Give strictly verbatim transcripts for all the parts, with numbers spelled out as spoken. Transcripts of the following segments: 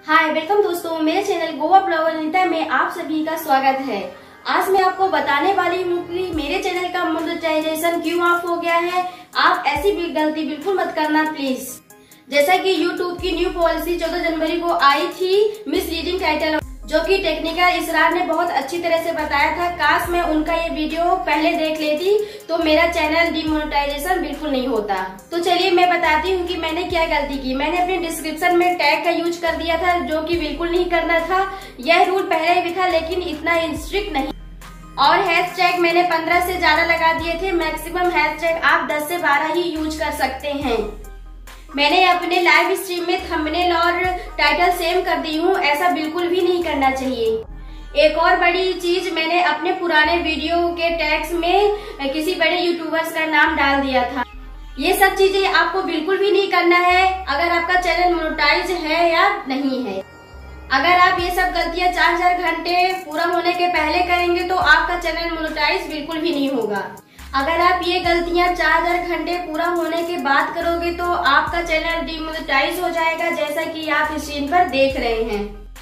Hi welcome दोस्तों, मेरे channel Goa blogger Nita में आप सभी का स्वागत है। आज मैं आपको बताने वाली हूँ कि मेरे चैनल का मोनेटाइजेशन क्यों ऑफ हो गया है। आप ऐसी भी गलती बिल्कुल मत करना प्लीज। जैसा कि यूट्यूब की न्यू पॉलिसी चौदह जनवरी को आई थी, मिसलीडिंग टाइटल, जो कि टेक्निकल इसरार ने बहुत अच्छी तरह से बताया था। काश मैं उनका ये वीडियो पहले देख लेती तो मेरा चैनल डिमोनेटाइजेशन बिल्कुल नहीं होता। तो चलिए मैं बताती हूँ कि मैंने क्या गलती की। मैंने अपने डिस्क्रिप्शन में टैग का यूज कर दिया था, जो कि बिल्कुल नहीं करना था। यह रूल पहले भी था लेकिन इतना स्ट्रिक्ट नहीं। और हैशटैग मैंने पंद्रह से ज्यादा लगा दिए थे। मैक्सिमम हैशटैग आप दस से बारह ही यूज कर सकते हैं। मैंने अपने लाइव स्ट्रीम में थंबनेल और टाइटल सेम कर दी हूँ, ऐसा बिल्कुल भी नहीं करना चाहिए। एक और बड़ी चीज, मैंने अपने पुराने वीडियो के टैग्स में किसी बड़े यूट्यूबर्स का नाम डाल दिया था। ये सब चीजें आपको बिल्कुल भी नहीं करना है अगर आपका चैनल मोनेटाइज है या नहीं है। अगर आप ये सब गलतियां चार हजार घंटे पूरा होने के पहले करेंगे तो आपका चैनल मोनेटाइज बिल्कुल भी नहीं होगा। अगर आप ये गलतियां चार हजार घंटे पूरा होने के बाद करोगे तो आपका चैनल डिमोनेटाइज हो जाएगा, जैसा कि आप स्क्रीन पर देख रहे हैं।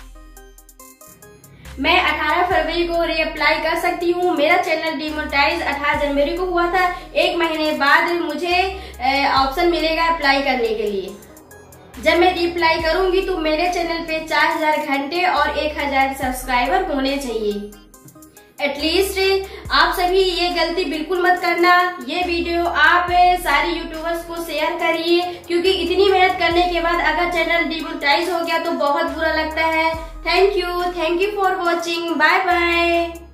मैं अठारह फरवरी को रीअप्लाई कर सकती हूँ। मेरा चैनल डिमोनेटाइज अठारह जनवरी को हुआ था। एक महीने बाद मुझे ऑप्शन मिलेगा अप्लाई करने के लिए। जब मैं रीअप्लाई करूंगी तो मेरे चैनल पे चार हजार घंटे और एक हजार सब्सक्राइबर होने चाहिए। एटलीस्ट आप सभी ये गलती बिल्कुल मत करना। ये वीडियो आप सारे यूट्यूबर्स को शेयर करिए, क्योंकि इतनी मेहनत करने के बाद अगर चैनल डिमोनेटाइज हो गया तो बहुत बुरा लगता है। Thank you thank you for watching. Bye bye.